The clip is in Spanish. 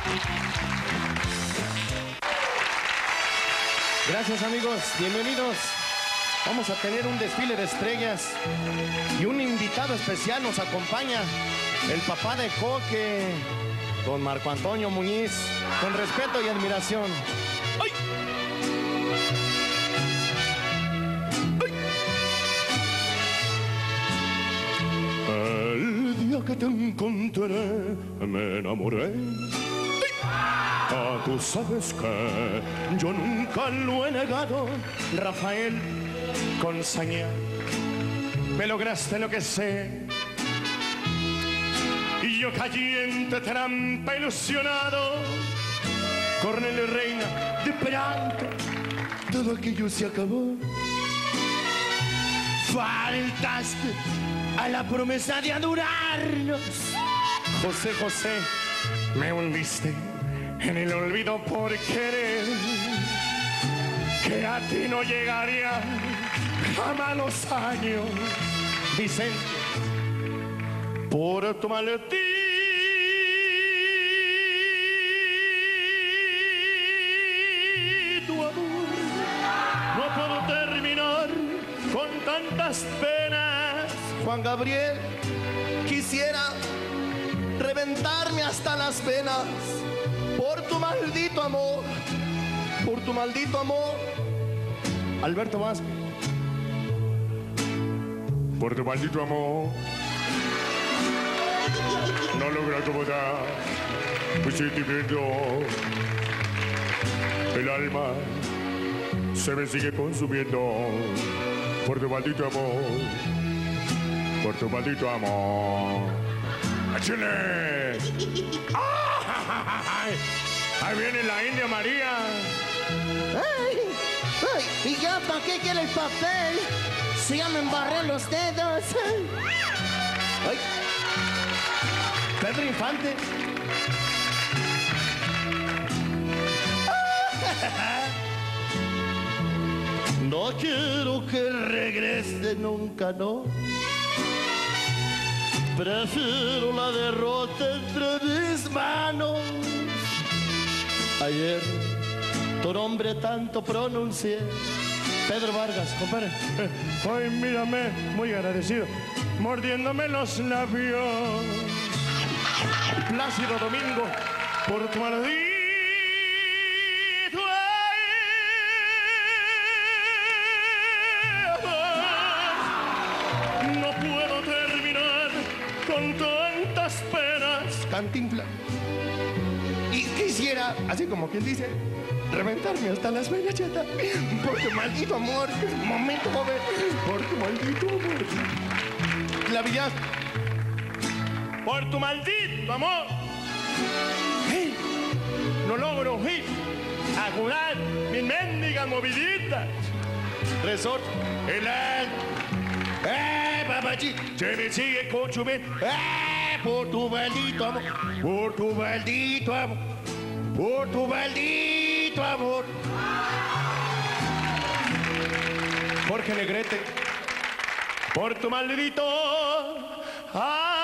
Gracias, amigos, bienvenidos. Vamos a tener un desfile de estrellas y un invitado especial nos acompaña, el papá de Coque, don Marco Antonio Muñiz, con respeto y admiración. ¡Ay! ¡Ay! El día que te encontré me enamoré. Ah, tú sabes que yo nunca lo he negado, Rafael Consaña. Me lograste lo que sé y yo caí en tu trampa ilusionado. Cornelio Reina, de pronto todo aquello se acabó. Faltaste a la promesa de adorarnos. José, José, me hundiste en el olvido por querer, que a ti no llegaría jamás los años. Vicente, por tu maldito amor, no puedo terminar con tantas penas. Juan Gabriel, quisiera reventarme hasta las venas por tu maldito amor, por tu maldito amor. Alberto Vázquez, por tu maldito amor, no logro acomodar mi sentimiento. El alma se me sigue consumiendo por tu maldito amor, por tu maldito amor. ¡Chile! ¡Ay! Ahí viene la India María. ¡Ay! ¡Ay! ¿Y ya para qué quiere el papel? Si ya me embarré los dedos. ¡Ay! Pedro Infante. No quiero que regrese nunca, no. Prefiero la derrota entre mis manos. Ayer tu nombre tanto pronuncié. Pedro Vargas, compadre. Hoy mírame, muy agradecido, mordiéndome los labios. Plácido Domingo, por tu maldito amor. No puedo terminar con tantas penas. Cantinflas. Y quisiera, así como quien dice, reventarme hasta las venas, chata. Por tu maldito amor. Momento, joven. Por tu maldito amor. Clavillas. Por tu maldito amor. Hey, no logro agurar mis mendigas moviditas. Resort. El papachi. Se me sigue consumiendo. Por tu maldito amor. Por tu maldito amor. Por tu maldito amor. Jorge Negrete. Por tu maldito amor.